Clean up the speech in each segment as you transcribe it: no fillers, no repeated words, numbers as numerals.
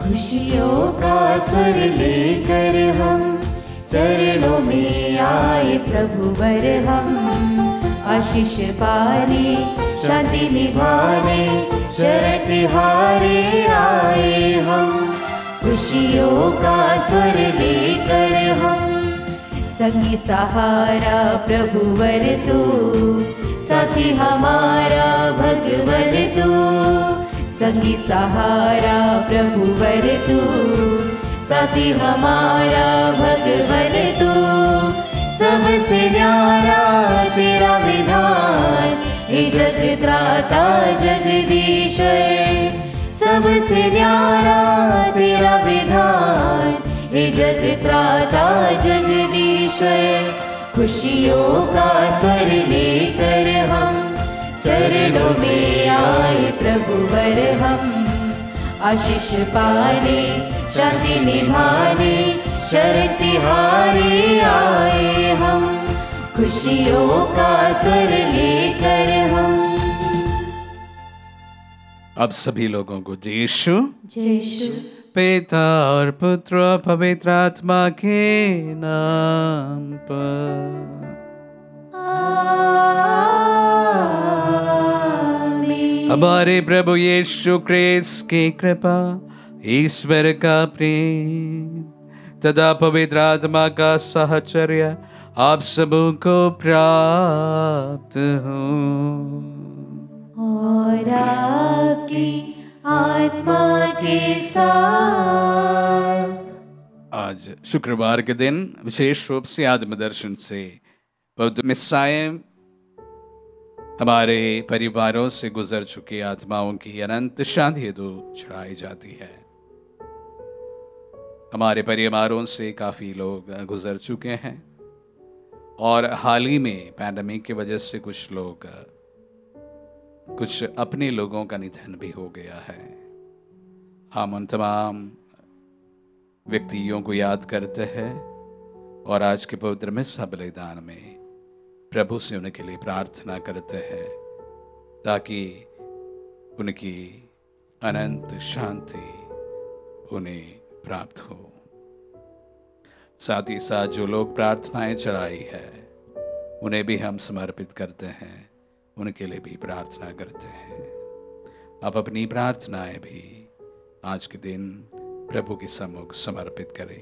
खुशियों का स्वर लेकर हम चरणों में आए प्रभु वर हम, आशीष पाने शांति निभाने शरण तिहारे आए हम। खुशियों का स्वर लेकर हम संगी सहारा प्रभु वर तू, साथी हमारा भगवन तू, संगी सहारा प्रभु वर तू, साथी हमारा भगवन तू। सबसे न्यारा तेरा विधान हे जग त्राता जगदीश्वर, सबसे न्यारा तेरा विधान हे जग त्राता जगदीश्वर। खुशियों का स्वर लेकर हम चरणों में आए प्रभु वर हम, आशीष पाने शांति निभाने शरण तिहारे आए हम। खुशियों का स्वर लेकर हम। अब सभी लोगों को जय यीशु यीशु पिता और पुत्र और पवित्र आत्मा के नाम पर। आमीन। हमारे प्रभु यीशु क्रिस्त की कृपा, ईश्वर का प्रेम तथा पवित्र आत्मा का साहचर्य आप सबों को प्राप्त हो और आपकी आत्मा के साथ। आज शुक्रवार के दिन विशेष रूप से आत्मदर्शन से पवित्र मिस्साएं हमारे परिवारों से गुजर चुकी आत्माओं की अनंत शांति हेतु चढ़ाई जाती है। हमारे परिवारों से काफ़ी लोग गुजर चुके हैं और हाल ही में पैंडेमिक की वजह से कुछ अपने लोगों का निधन भी हो गया है। हम उन तमाम व्यक्तियों को याद करते हैं और आज के पवित्र मिस्सा बलिदान में प्रभु से उनके लिए प्रार्थना करते हैं ताकि उनकी अनंत शांति उन्हें प्राप्त हो। साथ ही साथ जो लोग प्रार्थनाएं चढ़ाई है उन्हें भी हम समर्पित करते हैं, उनके लिए भी प्रार्थना करते हैं। आप अपनी प्रार्थनाएं भी आज के दिन प्रभु के सम्मुख समर्पित करें।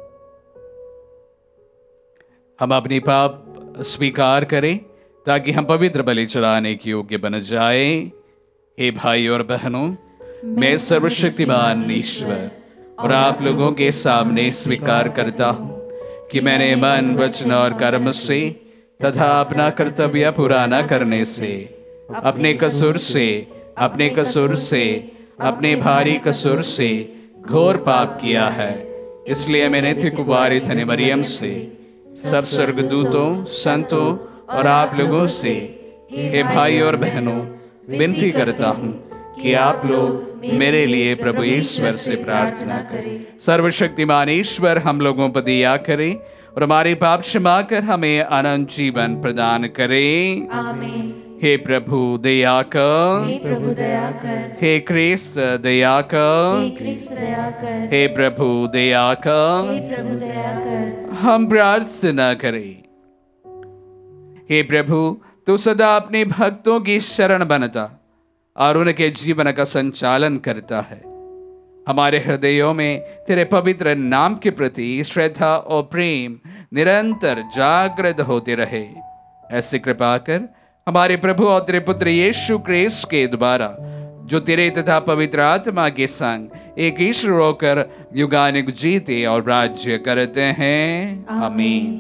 हम अपनी पाप स्वीकार करें ताकि हम पवित्र बलि चढ़ाने के योग्य बन जाएं। हे भाई और बहनों, मैं सर्वशक्तिमान ईश्वर और आप लोगों के सामने स्वीकार करता हूं कि मैंने मन वचन और कर्म से तथा अपना कर्तव्य पूरा न करने से अपने कसूर से अपने भारी कसूर से घोर पाप किया है। इसलिए मैंने नित्य कुमारी धन्य मरियम से, सब स्वर्गदूतों, संतों और आप लोगों से, हे भाई और बहनों, विनती करता हूँ कि आप लोग मेरे लिए प्रभु ईश्वर से प्रार्थना करें। सर्वशक्तिमान ईश्वर हम लोगों पर दया करे और हमारे पाप क्षमा कर हमें अनंत जीवन प्रदान करे। आमीन। हे प्रभु दया कर, हे प्रभु दया कर, हे क्रिस्त दया कर, हे क्रिस्त दया कर, हे प्रभु दया कर। हे प्रभु दया कर। हम प्रार्थना करें। हे प्रभु, तू सदा अपने भक्तों की शरण बनता और उनके जीवन का संचालन करता है। हमारे हृदयों में तेरे पवित्र नाम के प्रति श्रद्धा और प्रेम निरंतर जागृत होते रहे। ऐसी कृपा कर हमारे प्रभु और तेरे पुत्र यीशु क्रिस्त के द्वारा, जो तेरे तथा पवित्र आत्मा के संग एक ईश्वर होकर युगानुग जीते और राज्य करते हैं। आमीन।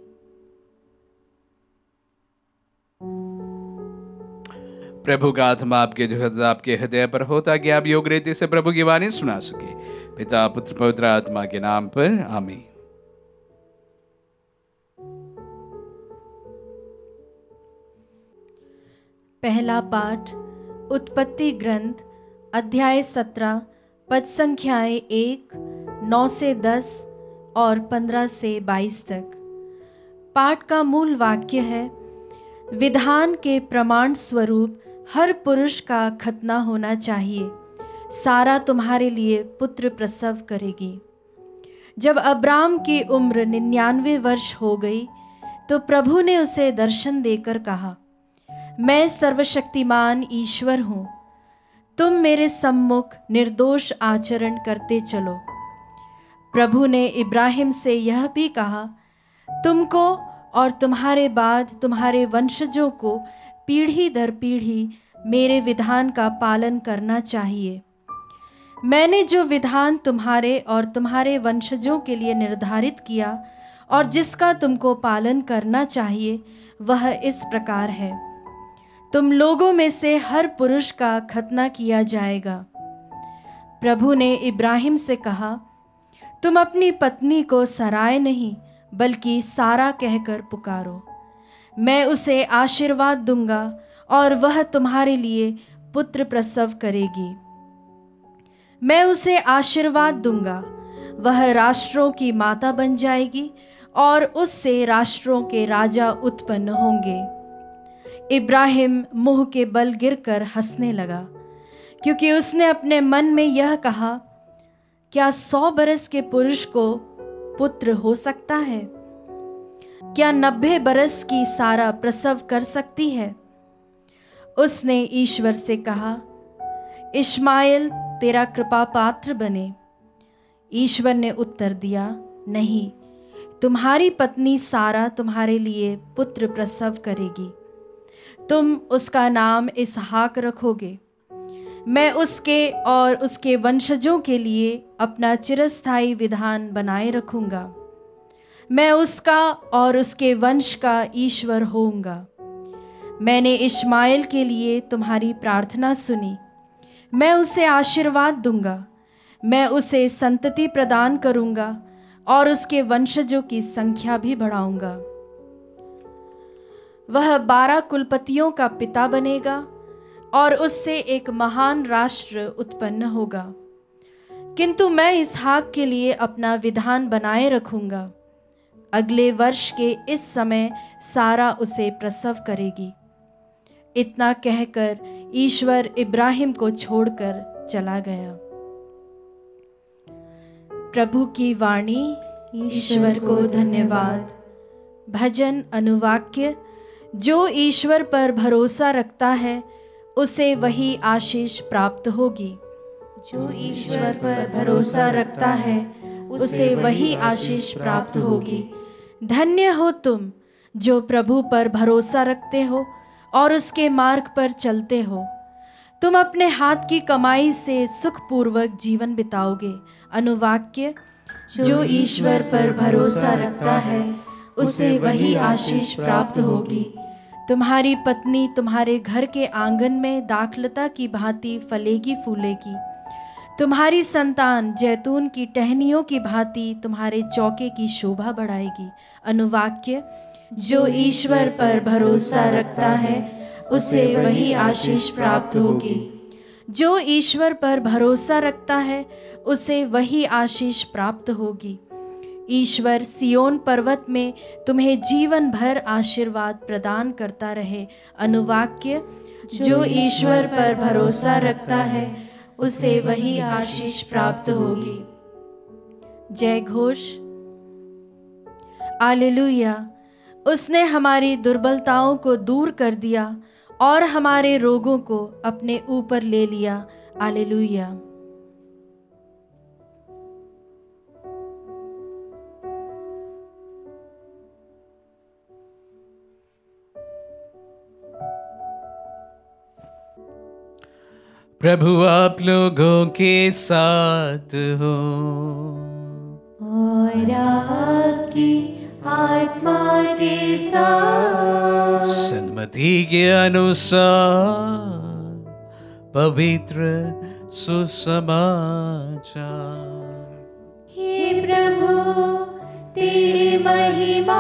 प्रभु का आत्मा आपके हृदय पर हो ताकि आप योग रीति से प्रभु की वाणी सुना सके। पिता पुत्र पवित्र आत्मा के नाम पर आमीन। पहला पाठ उत्पत्ति ग्रंथ अध्याय 17 पद संख्याएं 1, 9 से 10 और 15 से 22 तक। पाठ का मूल वाक्य है, विधान के प्रमाण स्वरूप हर पुरुष का खतना होना चाहिए। सारा तुम्हारे लिए पुत्र प्रसव करेगी। जब अब्राम की उम्र 99 वर्ष हो गई तो प्रभु ने उसे दर्शन देकर कहा, मैं सर्वशक्तिमान ईश्वर हूँ, तुम मेरे सम्मुख निर्दोष आचरण करते चलो। प्रभु ने इब्राहिम से यह भी कहा, तुमको और तुम्हारे बाद तुम्हारे वंशजों को पीढ़ी दर पीढ़ी मेरे विधान का पालन करना चाहिए। मैंने जो विधान तुम्हारे और तुम्हारे वंशजों के लिए निर्धारित किया और जिसका तुमको पालन करना चाहिए, वह इस प्रकार है, तुम लोगों में से हर पुरुष का खतना किया जाएगा। प्रभु ने इब्राहिम से कहा, तुम अपनी पत्नी को सराय नहीं बल्कि सारा कहकर पुकारो। मैं उसे आशीर्वाद दूंगा और वह तुम्हारे लिए पुत्र प्रसव करेगी। मैं उसे आशीर्वाद दूंगा, वह राष्ट्रों की माता बन जाएगी और उससे राष्ट्रों के राजा उत्पन्न होंगे। इब्राहिम मुंह के बल गिरकर हंसने लगा, क्योंकि उसने अपने मन में यह कहा, क्या 100 बरस के पुरुष को पुत्र हो सकता है? क्या 90 बरस की सारा प्रसव कर सकती है? उसने ईश्वर से कहा, इश्माएल तेरा कृपा पात्र बने। ईश्वर ने उत्तर दिया, नहीं, तुम्हारी पत्नी सारा तुम्हारे लिए पुत्र प्रसव करेगी। तुम उसका नाम इसहाक रखोगे। मैं उसके और उसके वंशजों के लिए अपना चिरस्थायी विधान बनाए रखूंगा। मैं उसका और उसके वंश का ईश्वर होऊंगा। मैंने इश्माएल के लिए तुम्हारी प्रार्थना सुनी। मैं उसे आशीर्वाद दूंगा। मैं उसे संतति प्रदान करूंगा और उसके वंशजों की संख्या भी बढ़ाऊंगा। वह 12 कुलपतियों का पिता बनेगा और उससे एक महान राष्ट्र उत्पन्न होगा। किंतु मैं इसहाक के लिए अपना विधान बनाए रखूंगा। अगले वर्ष के इस समय सारा उसे प्रसव करेगी। इतना कहकर ईश्वर इब्राहिम को छोड़कर चला गया। प्रभु की वाणी। ईश्वर को धन्यवाद। भजन अनुवाक्य। जो ईश्वर पर भरोसा रखता है उसे वही आशीष प्राप्त होगी। जो ईश्वर पर भरोसा रखता है उसे वही आशीष प्राप्त होगी। धन्य हो तुम जो प्रभु पर भरोसा रखते हो और उसके मार्ग पर चलते हो। तुम अपने हाथ की कमाई से सुखपूर्वक जीवन बिताओगे। अनुवाक्य। जो ईश्वर पर भरोसा रखता है उसे वही आशीष प्राप्त होगी। तुम्हारी पत्नी तुम्हारे घर के आंगन में दाखलता की भांति फलेगी फूलेगी। तुम्हारी संतान जैतून की टहनियों की भांति तुम्हारे चौके की शोभा बढ़ाएगी। अनुवाक्य। जो ईश्वर पर भरोसा रखता है उसे वही आशीष प्राप्त होगी। जो ईश्वर पर भरोसा रखता है उसे वही आशीष प्राप्त होगी। ईश्वर सियोन पर्वत में तुम्हें जीवन भर आशीर्वाद प्रदान करता रहे। अनुवाक्य। जो ईश्वर पर भरोसा रखता है उसे वही आशीष प्राप्त होगी। जय घोष। हालेलुया। उसने हमारी दुर्बलताओं को दूर कर दिया और हमारे रोगों को अपने ऊपर ले लिया। हालेलुया। प्रभु आप लोगों के साथ हो और आपकी आत्मा के साथ। सन्मति के अनुसार पवित्र सुसमाचार। हे प्रभु तेरी महिमा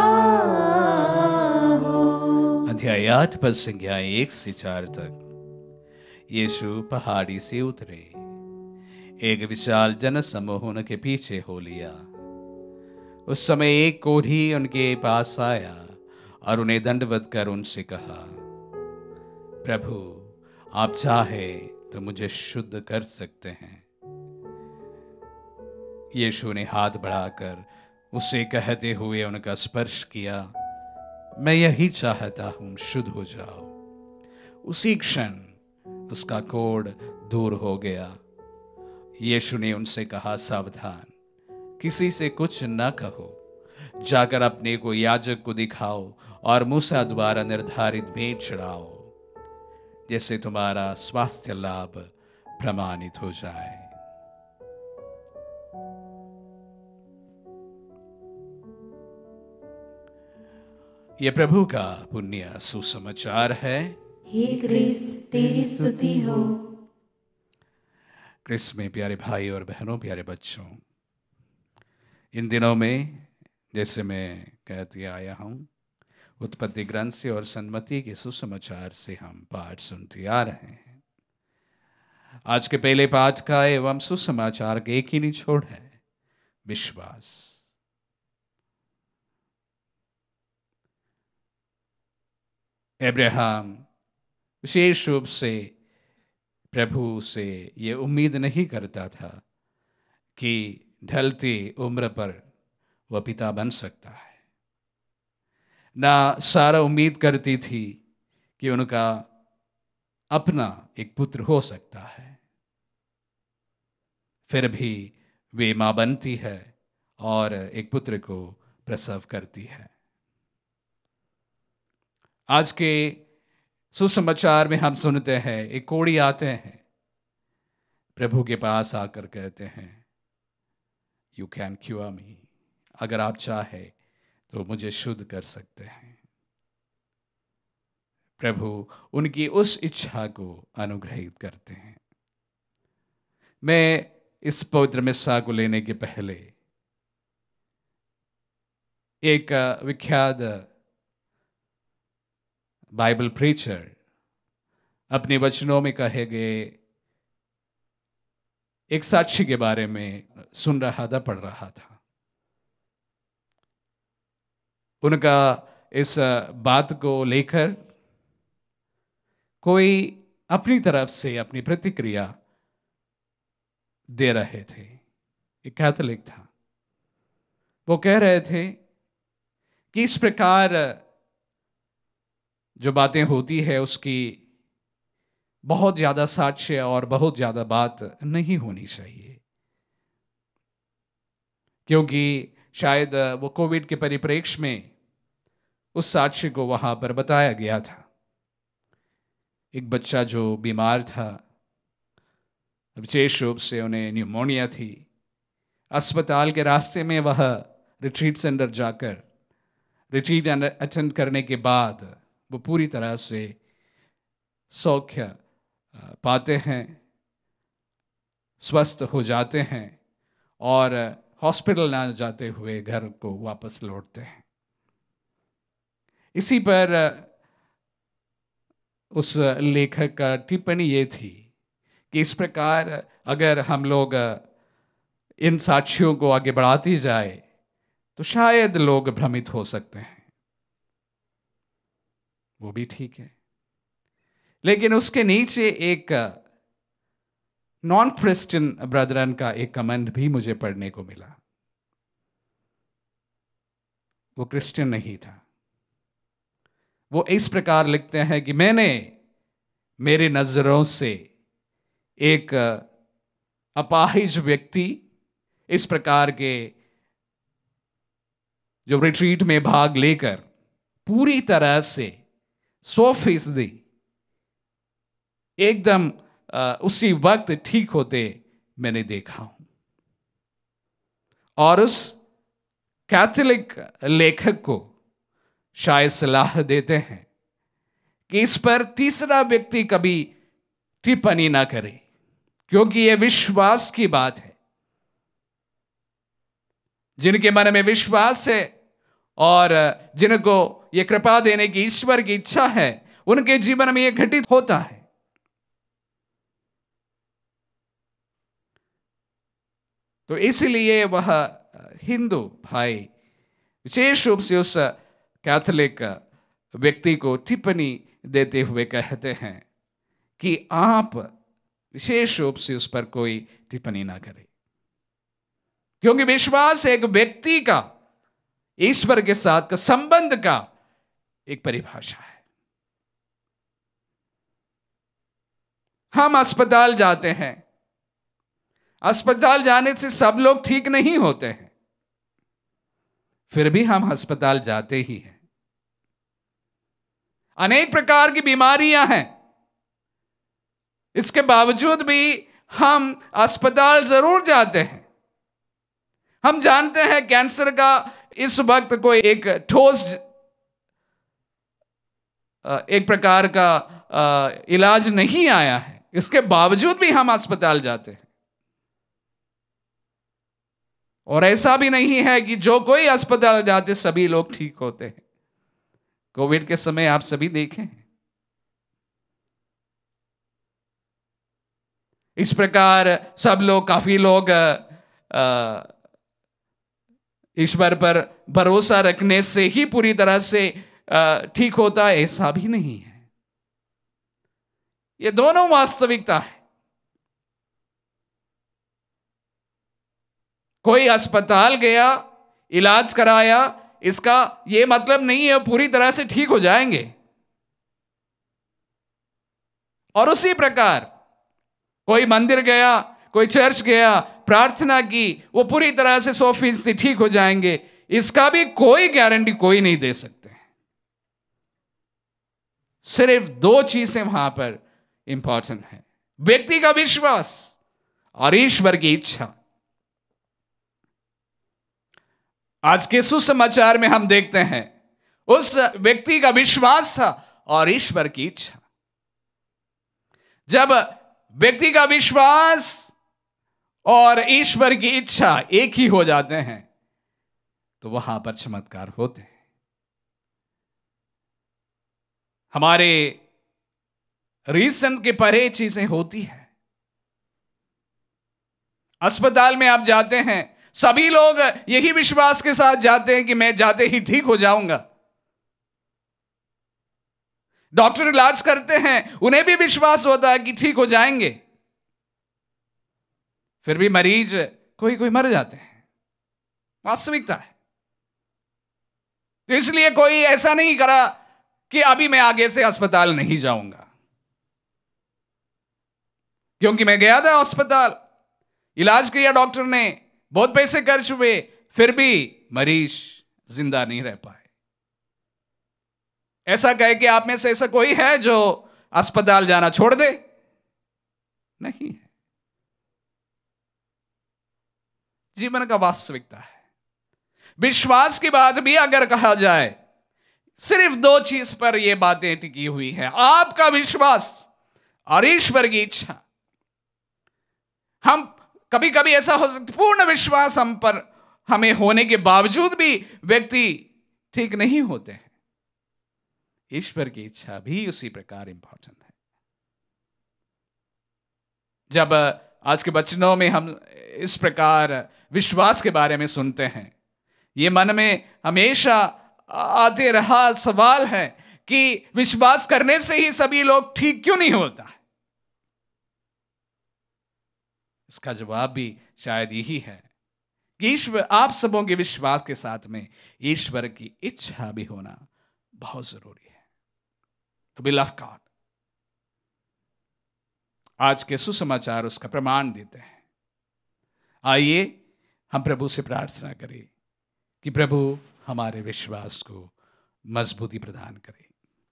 हो। अध्याय 8 पद संख्या 1 से 4 तक। यीशु पहाड़ी से उतरे, एक विशाल जन समूह उनके पीछे हो लिया। उस समय एक कोढ़ी उनके पास आया और उन्हें दंडवत कर उनसे कहा, प्रभु आप चाहे तो मुझे शुद्ध कर सकते हैं। यीशु ने हाथ बढ़ाकर उसे कहते हुए उनका स्पर्श किया, मैं यही चाहता हूं, शुद्ध हो जाओ। उसी क्षण उसका कोढ़ दूर हो गया। यीशु ने उनसे कहा, सावधान, किसी से कुछ न कहो, जाकर अपने को याजक को दिखाओ और मूसा द्वारा निर्धारित भेंट चढ़ाओ, जैसे तुम्हारा स्वास्थ्य लाभ प्रमाणित हो जाए। ये प्रभु का पुण्य सुसमाचार है। हे क्रिस्त, तेरी स्तुति हो। क्रिस्त में प्यारे भाई और बहनों, प्यारे बच्चों, इन दिनों में जैसे मैं कहते आया हूं, उत्पत्ति ग्रंथ से और सन्मति के सुसमाचार से हम पाठ सुनते आ रहे हैं। आज के पहले पाठ का एवं सुसमाचार के एक ही निचोड़ है, विश्वास। अब्राहम विशेष रूप से प्रभु से ये उम्मीद नहीं करता था कि ढलती उम्र पर वह पिता बन सकता है। ना सारा उम्मीद करती थी कि उनका अपना एक पुत्र हो सकता है। फिर भी वे मां बनती है और एक पुत्र को प्रसव करती है। आज के सुसमाचार में हम सुनते हैं, एक कोढ़ी आते हैं, प्रभु के पास आकर कहते हैं, यू कैन क्योर मी, अगर आप चाहे तो मुझे शुद्ध कर सकते हैं। प्रभु उनकी उस इच्छा को अनुग्रहित करते हैं। मैं इस पवित्र मिस्सा को लेने के पहले एक विख्यात बाइबल प्रीचर अपने वचनों में कहे गए एक साक्षी के बारे में सुन रहा था, पढ़ रहा था। उनका इस बात को लेकर कोई अपनी तरफ से अपनी प्रतिक्रिया दे रहे थे। एक कैथोलिक था, वो कह रहे थे कि इस प्रकार जो बातें होती है उसकी बहुत ज्यादा साक्ष्य और बहुत ज्यादा बात नहीं होनी चाहिए, क्योंकि शायद वो कोविड के परिप्रेक्ष्य में उस साक्ष्य को वहां पर बताया गया था। एक बच्चा जो बीमार था, विशेष रूप से उन्हें न्यूमोनिया थी, अस्पताल के रास्ते में वह रिट्रीट सेंटर जाकर रिट्रीट अटेंड करने के बाद वो पूरी तरह से सौख्य पाते हैं, स्वस्थ हो जाते हैं और हॉस्पिटल ना जाते हुए घर को वापस लौटते हैं। इसी पर उस लेखक का टिप्पणी ये थी कि इस प्रकार अगर हम लोग इन साक्ष्यों को आगे बढ़ाती जाए तो शायद लोग भ्रमित हो सकते हैं। वो भी ठीक है, लेकिन उसके नीचे एक नॉन क्रिश्चियन ब्रदरन का एक कमेंट भी मुझे पढ़ने को मिला। वो क्रिश्चियन नहीं था। वो इस प्रकार लिखते हैं कि मैंने मेरी नजरों से एक अपाहिज व्यक्ति इस प्रकार के जो रिट्रीट में भाग लेकर पूरी तरह से 100% एकदम उसी वक्त ठीक होते मैंने देखा हूं। और उस कैथोलिक लेखक को शायद सलाह देते हैं कि इस पर तीसरा व्यक्ति कभी टिप्पणी ना करे, क्योंकि यह विश्वास की बात है। जिनके मन में विश्वास है और जिनको यह कृपा देने की ईश्वर की इच्छा है, उनके जीवन में यह घटित होता है। तो इसलिए वह हिंदू भाई विशेष रूप से उस कैथोलिक व्यक्ति को टिप्पणी देते हुए कहते हैं कि आप विशेष रूप से उस पर कोई टिप्पणी ना करे, क्योंकि विश्वास एक व्यक्ति का ईश्वर के साथ का संबंध का एक परिभाषा है। हम अस्पताल जाते हैं, अस्पताल जाने से सब लोग ठीक नहीं होते हैं, फिर भी हम अस्पताल जाते ही हैं। अनेक प्रकार की बीमारियां हैं, इसके बावजूद भी हम अस्पताल जरूर जाते हैं। हम जानते हैं कैंसर का इस वक्त कोई एक ठोस एक प्रकार का इलाज नहीं आया है, इसके बावजूद भी हम अस्पताल जाते हैं। और ऐसा भी नहीं है कि जो कोई अस्पताल जाते सभी लोग ठीक होते हैं। कोविड के समय आप सभी देखें, इस प्रकार सब लोग, काफी लोग ईश्वर पर भरोसा रखने से ही पूरी तरह से ठीक होता है, ऐसा भी नहीं है। ये दोनों वास्तविकता है। कोई अस्पताल गया, इलाज कराया, इसका यह मतलब नहीं है पूरी तरह से ठीक हो जाएंगे। और उसी प्रकार कोई मंदिर गया, कोई चर्च गया, प्रार्थना की, वो पूरी तरह से 100% ठीक हो जाएंगे, इसका भी कोई गारंटी कोई नहीं दे सकते। सिर्फ 2 चीजें वहां पर इंपॉर्टेंट है, व्यक्ति का विश्वास और ईश्वर की इच्छा। आज के सुसमाचार में हम देखते हैं उस व्यक्ति का विश्वास था और ईश्वर की इच्छा। जब व्यक्ति का विश्वास और ईश्वर की इच्छा एक ही हो जाते हैं तो वहां पर चमत्कार होते हैं। हमारे रीजन के परे चीजें होती है। अस्पताल में आप जाते हैं, सभी लोग यही विश्वास के साथ जाते हैं कि मैं जाते ही ठीक हो जाऊंगा। डॉक्टर इलाज करते हैं, उन्हें भी विश्वास होता है कि ठीक हो जाएंगे, फिर भी मरीज कोई मर जाते हैं। वास्तविकता है। तो इसलिए कोई ऐसा नहीं करा कि अभी मैं आगे से अस्पताल नहीं जाऊंगा, क्योंकि मैं गया था अस्पताल, इलाज किया डॉक्टर ने, बहुत पैसे खर्च हुए, फिर भी मरीज जिंदा नहीं रह पाए। ऐसा कहे कि आप में से ऐसा कोई है जो अस्पताल जाना छोड़ दे? नहीं है। जीवन का वास्तविकता है। विश्वास की बात भी अगर कहा जाए, सिर्फ 2 चीज पर यह बातें टिकी हुई है, आपका विश्वास और ईश्वर की इच्छा। हम कभी कभी ऐसा हो सकता, पूर्ण विश्वास हम पर हमें होने के बावजूद भी व्यक्ति ठीक नहीं होते हैं। ईश्वर की इच्छा भी उसी प्रकार इंपॉर्टेंट है। जब आज के वचनों में हम इस प्रकार विश्वास के बारे में सुनते हैं, ये मन में हमेशा आते रहा सवाल है कि विश्वास करने से ही सभी लोग ठीक क्यों नहीं होता है? इसका जवाब भी शायद यही है कि ईश्वर, आप सबों के विश्वास के साथ में ईश्वर की इच्छा भी होना बहुत जरूरी है। तो बिलव्ड गॉड, आज के सुसमाचार उसका प्रमाण देते हैं। आइए हम प्रभु से प्रार्थना करें कि प्रभु हमारे विश्वास को मजबूती प्रदान करे।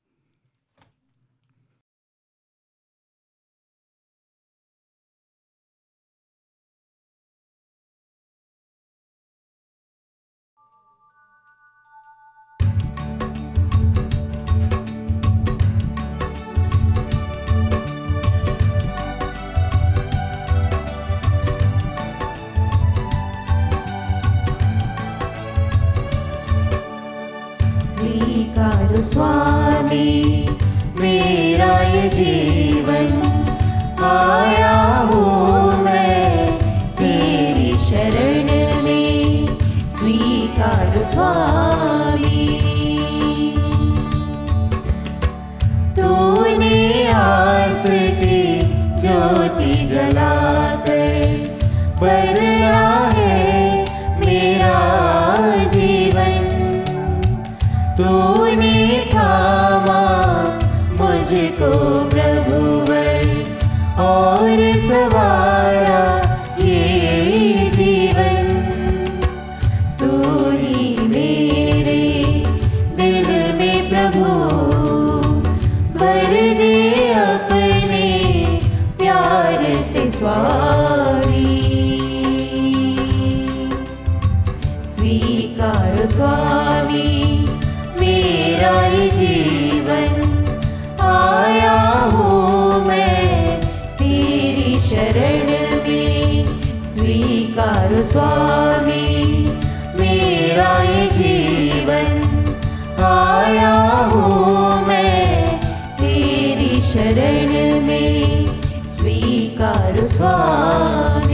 स्वामी मेरा ये जीवन आया हूँ मैं तेरी शरण में, स्वीकार स्वामी। तूने आस की ज्योति जलाकर बदला है मेरा जीवन। तूने थामा मुझको प्रभुवर और सवारा ये जीवन। तू ही मेरे दिल में प्रभु भर दे अपने प्यार से स्वामी। स्वीकार स्वामी मेरा ये जीवन, आया हूँ मैं तेरी शरण में। स्वीकार स्वामी मेरा ये जीवन, आया हूँ मैं तेरी शरण में। स्वीकार स्वामी।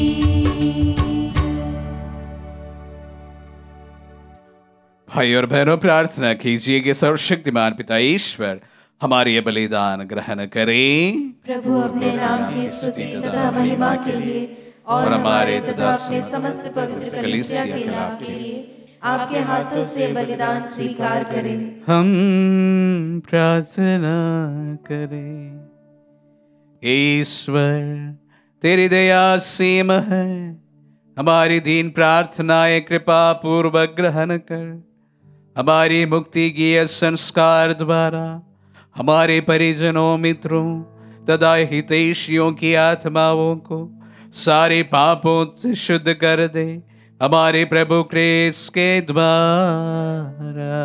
भाई और बहनों, प्रार्थना कीजिए कि सर्वशक्तिमान पिता ईश्वर हमारे ये बलिदान ग्रहण करें। प्रभु अपने नाम की स्तुति तथा महिमा के लिए और हमारे तथा अपने समस्त पवित्र कलीसिया के लाभ के लिए आपके हाथों से बलिदान स्वीकार करें। हम प्रार्थना करें। ईश्वर तेरी दया सीम है, हमारी दीन प्रार्थनाएं कृपा पूर्वक ग्रहण कर हमारी मुक्ति के संस्कार द्वारा हमारे परिजनों, मित्रों तथा हितैषियों की आत्माओं को सारे पापों से शुद्ध कर दे, हमारे प्रभु क्रिस्त के द्वारा।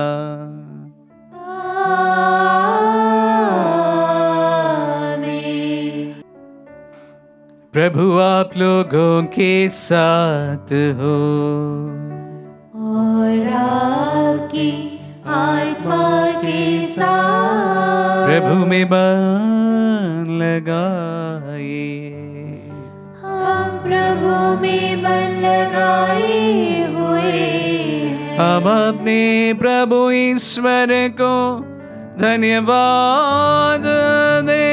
प्रभु आप लोगों के साथ हो और आपकी आत्मा के साथ। प्रभु में मन लगाए। हम प्रभु में मन लगाए हुए हैं। हम अपने प्रभु ईश्वर को धन्यवाद दे।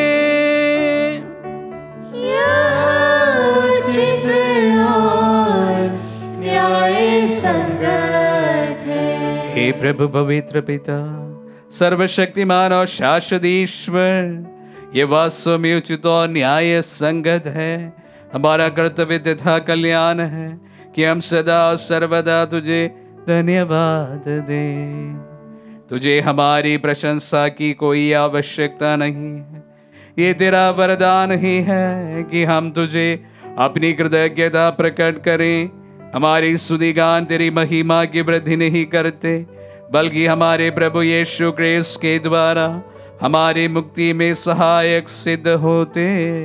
उचित और न्याय संगत है। हे प्रभु पवित्र पिता, सर्वशक्तिमान और शाश्वत ईश्वर, ये वास्तव में उचित और न्याय संगत है, हमारा कर्तव्य तथा कल्याण है कि हम सदा और सर्वदा तुझे धन्यवाद दें। तुझे हमारी प्रशंसा की कोई आवश्यकता नहीं है, ये तेरा वरदान ही है कि हम तुझे अपनी कृतज्ञता प्रकट करें। हमारी स्तुतिगान तेरी महिमा की वृद्धि नहीं करते, बल्कि हमारे प्रभु यीशु क्रिस्त के द्वारा हमारी मुक्ति में सहायक सिद्ध होते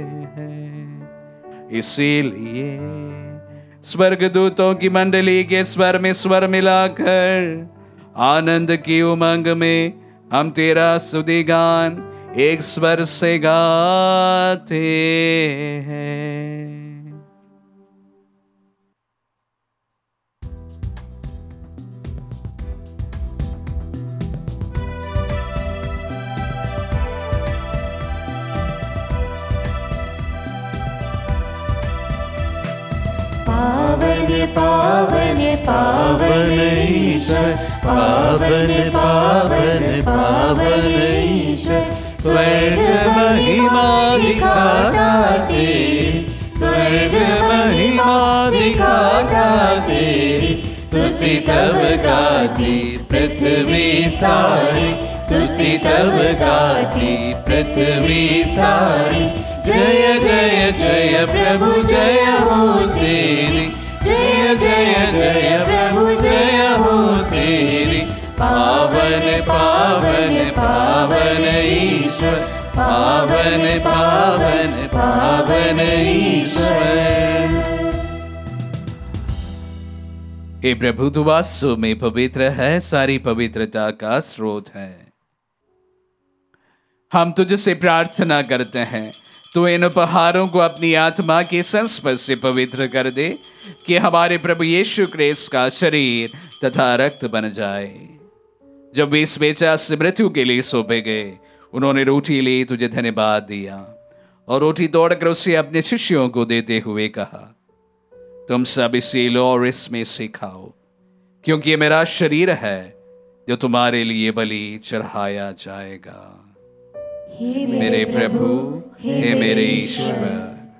हैं। इसीलिए स्वर्गदूतों की मंडली के स्वर में स्वर मिलाकर आनंद की उमंग में हम तेरा स्तुतिगान एक स्वर से गाते हैं। पावन पावन पावन ईश्वर, पावन पावन पावन ईश्वर, स्वर्ग महिमा दिखाता तेरी, स्वर्ग महिमा दिखाता तेरी, स्तुति तब गाती पृथ्वी सारी, स्तुति तब गाती पृथ्वी सारी। जय जय जय प्रभु जय हो तेरी, जय जय जय प्रभु जय हो तेरी। पावन पावन पावन ईश्वर, पावन पावन पावन ईश्वर। हे प्रभु, तू वास्तव में पवित्र है, सारी पवित्रता का स्रोत है। हम तुझसे प्रार्थना करते हैं, तू इन उपहारों को अपनी आत्मा के संस्पर्श से पवित्र कर दे, कि हमारे प्रभु यीशु क्रिस्त का शरीर तथा रक्त बन जाए। जब वे 50 से मृत्यु के लिए सौंपे गए, उन्होंने रोटी ली, तुझे धन्यवाद दिया और रोटी तोड़कर उसे अपने शिष्यों को देते हुए कहा, तुम सब इसे लो और इसमें से खाओ, क्योंकि ये मेरा शरीर है जो तुम्हारे लिए बलि चढ़ाया जाएगा। हे मेरे प्रभु, हे मेरे ईश्वर।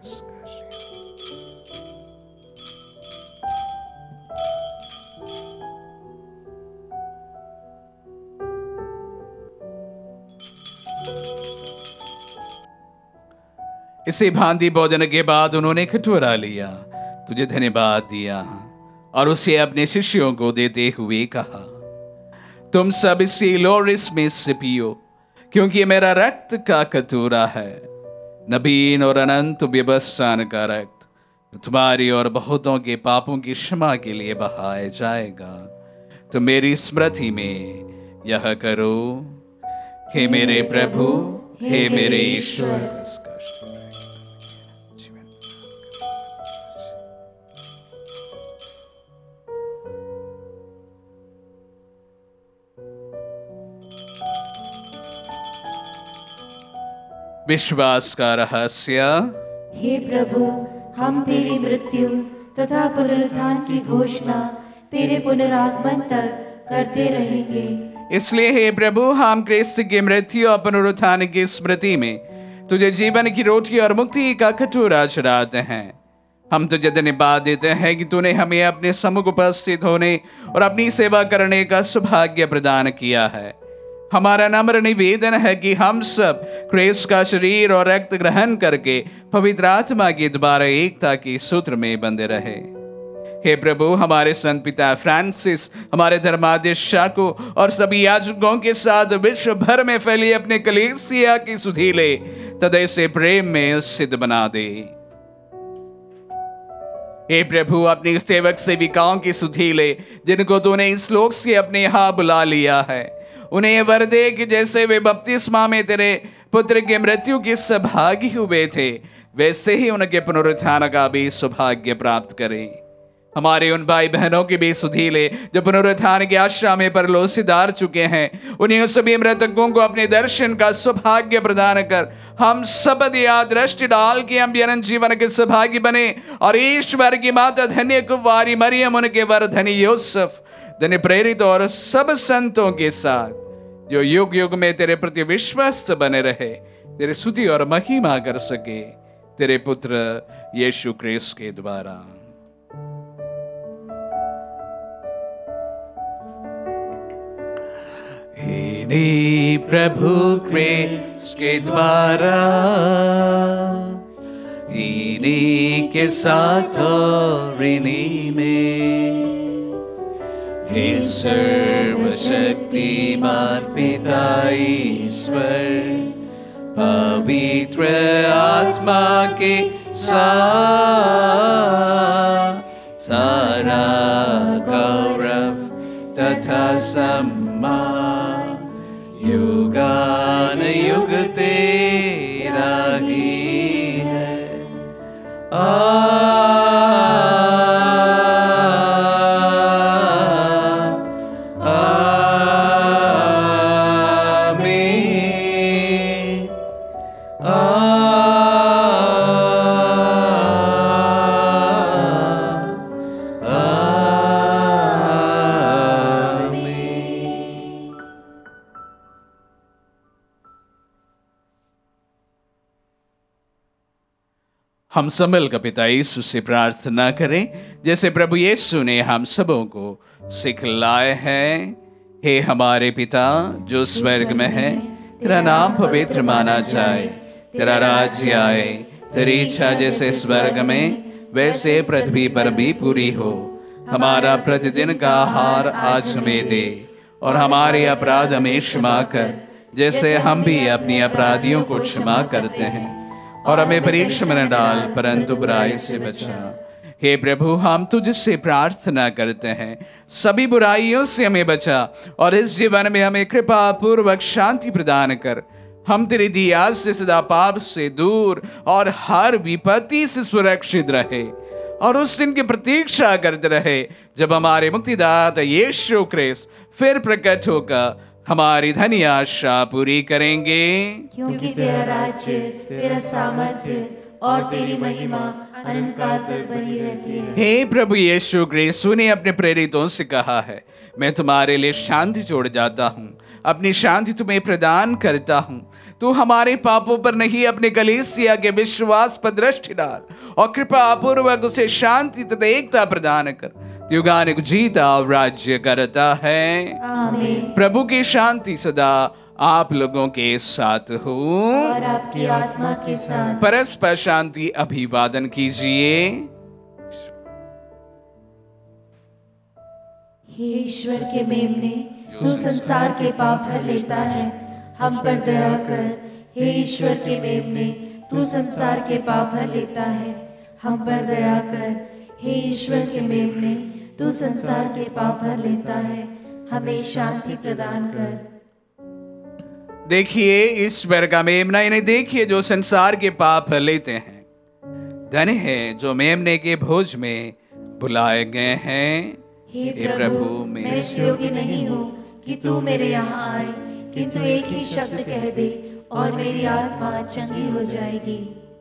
इसे भांति भोजन के बाद उन्होंने कटोरा लिया, तुझे धन्यवाद दिया और उसे अपने शिष्यों को देते हुए कहा, तुम सब इसे लो और इसमें से पियो, क्योंकि ये मेरा रक्त का कटोरा है, नवीन और अनंत व्यवस्थान का रक्त, तुम्हारी और बहुतों के पापों की क्षमा के लिए बहाया जाएगा। तो मेरी स्मृति में यह करो। हे मेरे प्रभु, हे मेरे ईश्वर। विश्वास का रहस्य। हे प्रभु, हम तेरी मृत्यु तथा पुनरुत्थान की घोषणा तेरे पुनरागमन तक करते रहेंगे। इसलिए हे प्रभु, हम क्रिस्त की मृत्यु और पुनरुत्थान की स्मृति में तुझे जीवन की रोटी और मुक्ति का कटोरा चढ़ाते हैं। हम तुझे धन्यवाद देते हैं कि तूने हमें अपने सम्मुख उपस्थित होने और अपनी सेवा करने का सौभाग्य प्रदान किया है। हमारा नम्र निवेदन है कि हम सब क्रिस्त का शरीर और रक्त ग्रहण करके पवित्र आत्मा की द्वारा एकता के सूत्र में बंधे रहे। हे प्रभु, हमारे संत पिता फ्रांसिस, हमारे धर्माध्यक्ष शाको और सभी याजकों के साथ विश्व भर में फैली अपने कलीसिया की सुधीले तदय से प्रेम में सिद्ध बना दे। हे प्रभु, अपने सेवक सेविकाओं की सुधीले जिनको तूने इस लोक से अपने यहाँ बुला लिया है, उन्हें ये वर दे कि जैसे वे बपतिस्मा में तेरे पुत्र की मृत्यु की सहभागी हुए थे, वैसे ही उनके पुनरुत्थान का भी सौभाग्य प्राप्त करें। हमारे उन भाई बहनों की भी सुधीले जो पुनरुत्थान की आशा में परलोक सिधार चुके हैं, उन्हीं सभी मृतकों को अपने दर्शन का सौभाग्य प्रदान कर हम सब दृष्टि डाल के हम अनंत जीवन के सहभागी बने और ईश्वर की माता धन्य कुंवारी मरियम, उनके वर धन्य यूसुफ, धन्य प्रेरित और सब संतों के साथ जो युग युग में तेरे प्रति विश्वस्त बने रहे, तेरे स्तुति और महिमा कर सके तेरे पुत्र यीशु क्रिस्त के द्वारा। इन्हीं प्रभु क्रिस्त के द्वारा, इन्हीं के साथ और इन्हीं में, हे सर्वशक्तिमान पिता ईश्वर, पवित्र आत्मा के साथ सारा गौरव तथा सम्मान युगान युग तेरा ही है। हम सब मिलकर पिता यीशु से प्रार्थना करें जैसे प्रभु यीशु ने हम सबों को सिखलाए हैं। हे हमारे पिता जो स्वर्ग में है, तेरा नाम पवित्र माना जाए, तेरा राज्य आए, तेरी इच्छा जैसे स्वर्ग में वैसे पृथ्वी पर भी पूरी हो। हमारा प्रतिदिन का आहार आज हमें दे और हमारे अपराध हमें क्षमा कर, जैसे हम भी अपनी अपराधियों को क्षमा करते हैं, और हमें परीक्षा में न डाल परंतु बुराई से बचा। हे प्रभु, हम तुझसे प्रार्थना करते हैं सभी बुराइयों से हमें बचा और इस जीवन में हमें कृपा पूर्वक शांति प्रदान कर। हम तेरी दया से सदा पाप से दूर और हर विपत्ति से सुरक्षित रहे और उस दिन की प्रतीक्षा करते रहे जब हमारे मुक्तिदाता यीशु क्रिस्त फिर प्रकट होकर हमारी धनी आशा पूरी करेंगे। क्योंकि तेरा राज्य, तेरा सामर्थ्य और तेरी महिमा अनंत काल तक बनी रहती है। हे प्रभु यीशु क्रिस्त ने अपने प्रेरितों से कहा है, मैं तुम्हारे लिए शांति छोड़ जाता हूँ, अपनी शांति तुम्हें प्रदान करता हूँ। तू हमारे पापों पर नहीं, अपने कलीसिया के विश्वास पर दृष्टि डाल और कृपा पूर्वक उसे शांति तथा एकता प्रदान कर। युगानुग जीता और राज्य करता है। आमीन। प्रभु की शांति सदा आप लोगों के साथ हो और आपकी आत्मा के साथ। परस्पर शांति अभिवादन कीजिए। हे ईश्वर के मेमने, तू संसार के पाप हर लेता है, हम पर दया कर। हे ईश्वर के मेमने, तू संसार के पाप हर लेता है, हम पर दया कर। हे ईश्वर के मेमने, तू संसार के पाप हर लेता है, हमें शांति प्रदान कर। देखिए ईश्वर का मेमना, इन्हें देखिए जो संसार के पाप हर लेते हैं। धन्य है जो मेमने के भोज में बुलाए गए हैं। हे प्रभु, मैं इस योग्य नहीं हूँ कि तू मेरे यहाँ आए, किंतु एक ही शब्द कह दे और मेरी आत्मा चंगी हो जाएगी।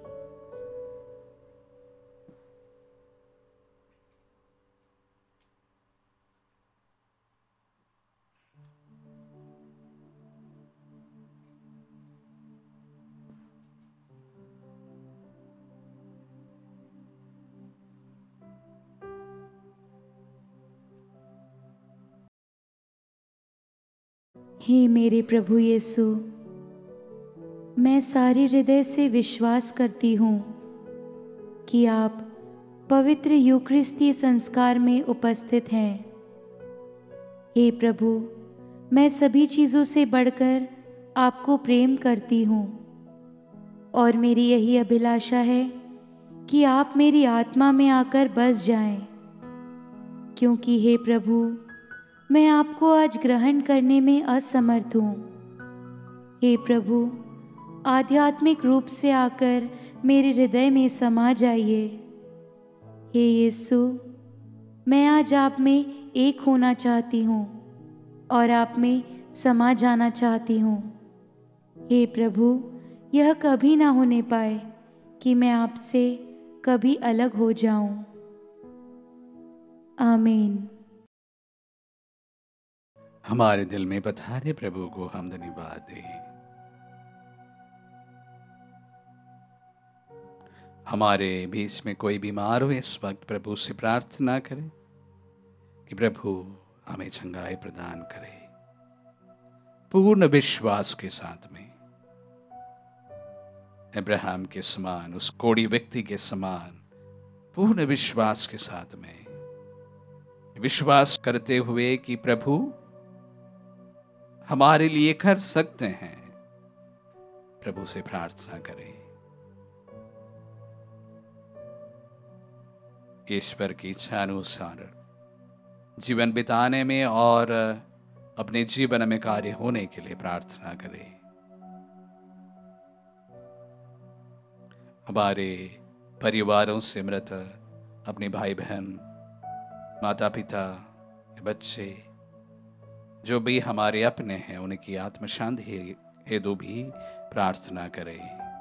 हे मेरे प्रभु यीशु, मैं सारे हृदय से विश्वास करती हूँ कि आप पवित्र यूकरिस्ती संस्कार में उपस्थित हैं। हे प्रभु, मैं सभी चीज़ों से बढ़कर आपको प्रेम करती हूँ और मेरी यही अभिलाषा है कि आप मेरी आत्मा में आकर बस जाएं, क्योंकि हे प्रभु, मैं आपको आज ग्रहण करने में असमर्थ हूँ। हे प्रभु, आध्यात्मिक रूप से आकर मेरे हृदय में समा जाइए। हे यीशु, मैं आज आप में एक होना चाहती हूँ और आप में समा जाना चाहती हूँ। हे प्रभु, यह कभी ना होने पाए कि मैं आपसे कभी अलग हो जाऊं। आमीन। हमारे दिल में पधारे प्रभु को हम धन्यवाद दें। हमारे बीच में कोई बीमार हो इस वक्त प्रभु से प्रार्थना करें कि प्रभु हमें चंगाई प्रदान करे। पूर्ण विश्वास के साथ में अब्राहम के समान, उस कोढ़ी व्यक्ति के समान पूर्ण विश्वास के साथ में विश्वास करते हुए कि प्रभु हमारे लिए कर सकते हैं, प्रभु से प्रार्थना करें। ईश्वर की इच्छा अनुसार जीवन बिताने में और अपने जीवन में कार्य होने के लिए प्रार्थना करें। हमारे परिवारों से मृत अपने भाई बहन, माता पिता, बच्चे जो भी हमारे अपने हैं, उनकी आत्म शांति हेतु भी प्रार्थना करें।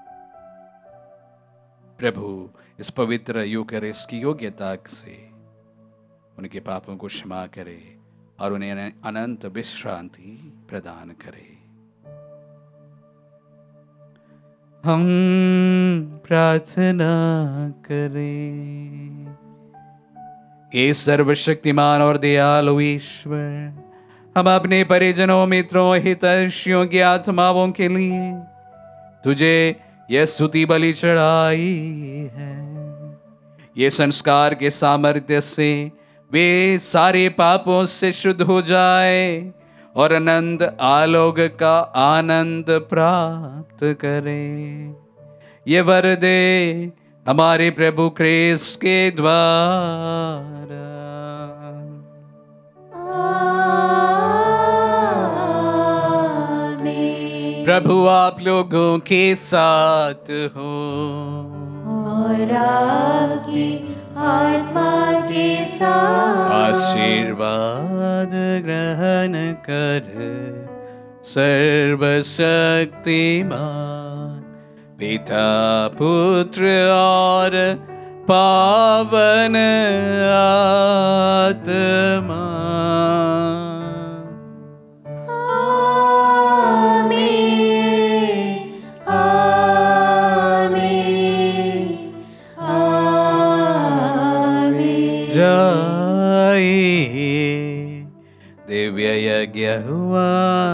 प्रभु इस पवित्र यूकरिस्ट की योग्यता से उनके पापों को क्षमा करे और उन्हें अनंत विश्रांति प्रदान करे। हम प्रार्थना करें। हे सर्वशक्तिमान और दयालु ईश्वर, हम अपने परिजनों, मित्रों, हितैषियों की आत्माओं के लिए तुझे यह स्तुति बलि चढ़ाई है। ये संस्कार के सामर्थ्य से वे सारे पापों से शुद्ध हो जाए और अनंत आलोक का आनंद प्राप्त करें। ये वर दे हमारे प्रभु क्रिस्त के द्वारा। प्रभु आप लोगों के साथ हो और आपकी आत्मा के साथ। आशीर्वाद ग्रहण कर सर्वशक्तिमान पिता पुत्र और पावन आत्मा। दिव्य यज्ञ हुआ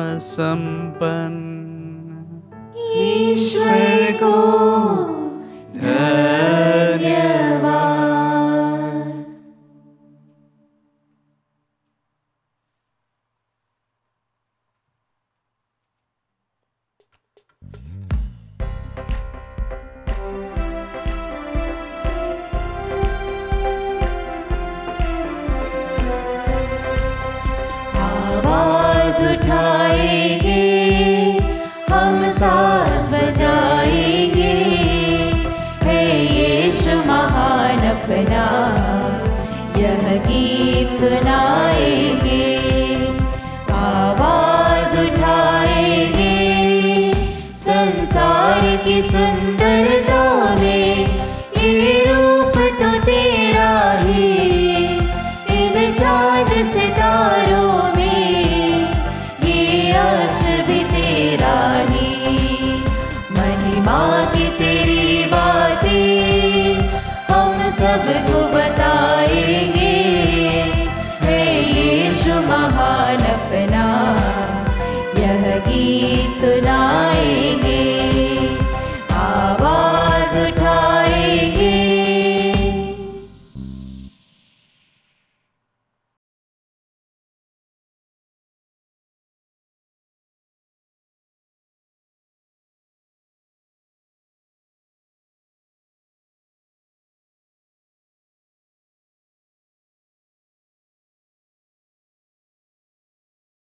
संपन्न। ईश्वर को धन्यवाद। आवाज उठाएंगे हम, साज बजाएंगे, हे यीशु महान अपना यह गीत सुनाएंगे। आवाज उठाएंगे संसार की सुन